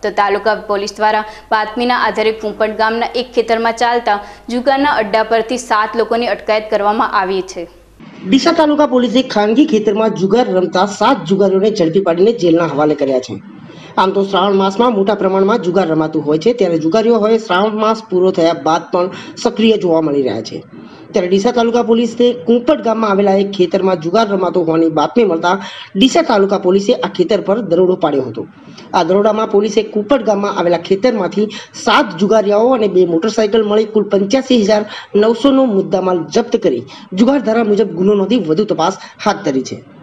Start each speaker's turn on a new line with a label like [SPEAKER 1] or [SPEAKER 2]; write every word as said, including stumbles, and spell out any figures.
[SPEAKER 1] તો તાલુકા પોલીસ દ્વારા બાતમીના આધારે કુંપટ ગામના એક ખેતરમાં ચાલતા જુગારના અડ્ડા પરથી સાત લોકોની અટકાયત કરવામાં આવી છે।
[SPEAKER 2] ડીસા તાલુકા પોલીસે ખાનગી ખેતરમાં જુગાર રમતા સાત જુગારીઓને ઝડપી પાડીને જેલના હવાલે કર્યા છે। આમ તો શ્રાવણ માસમાં મોટા પ્રમાણમાં જુગાર રમાતું હોય છે, ત્યારે જુગારીઓ હવે શ્રાવણ માસ પૂરો થયા બાદ પણ સક્રિય જોવા મળી રહ્યા છે। ત્યારે ડીસા તાલુકા પોલીસે કુંપટ ગામમાં આવેલા એક ખેતરમાં જુગાર રમાતો હોવાની બાતમી મળતા ડીસા તાલુકા પોલીસે આ ખેતર પર દરોડો પાડ્યો હતો। આ દરોડામાં પોલીસે કુંપટ ગામમાં આવેલા ખેતરમાંથી સાત જુગારીયાઓ અને બે મોટરસાયકલ મળી કુલ પંચ્યાસી હજાર નવસો નો મુદ્દામાલ જપ્ત કરી જુગાર ધારા મુજબ ગુનો નોંધી વધુ તપાસ હાથ ધરી છે।